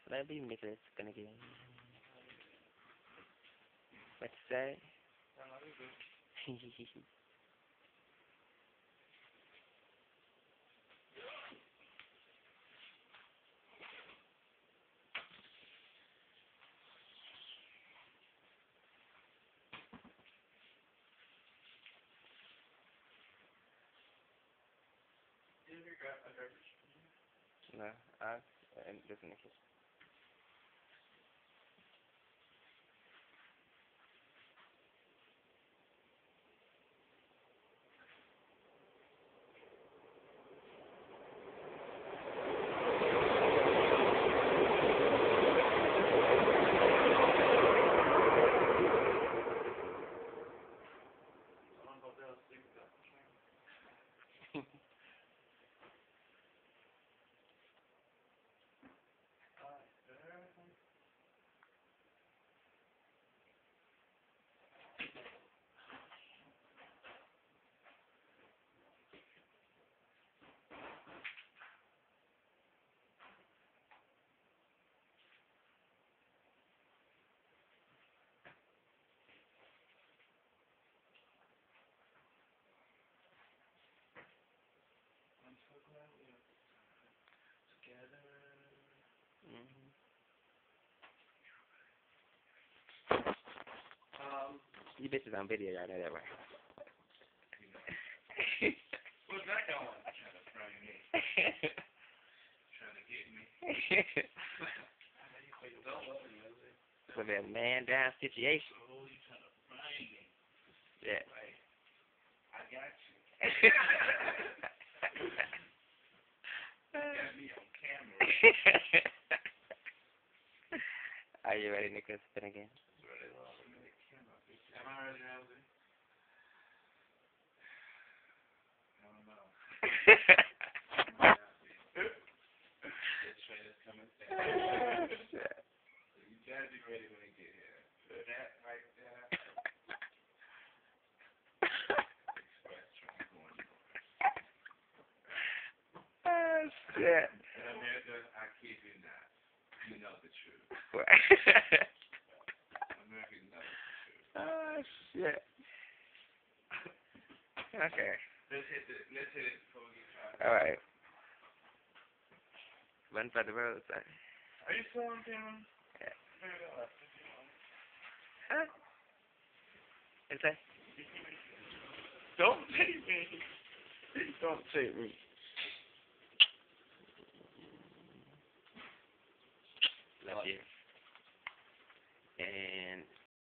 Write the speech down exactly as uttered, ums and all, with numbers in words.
Let me make it gonna get. What you say? No, I and this in the kitchen. Mm-hmm. Um, you bitches on video, y'all know that, right? What's that going on? Trying to frame me. Trying to get me. It's a little man down situation. Oh, you trying to frame me. Yeah. Right. I got you. Got me on camera. Are you ready, Nicholas? Spin again. Ready, Lord. Am I ready, Ramsey? I don't know. The trainer's coming down. You gotta be ready when they get here. That right there. Express train going north. Oh, shit. In America, I kid you not. You know the truth. America knows the truth. Oh, shit. Okay. Let's hit the, let's hit it before we get started. All right. Run for the road, son. Are you still on camera? Yeah. Very well. Huh? What's that? Don't take me. Don't take me. Love you.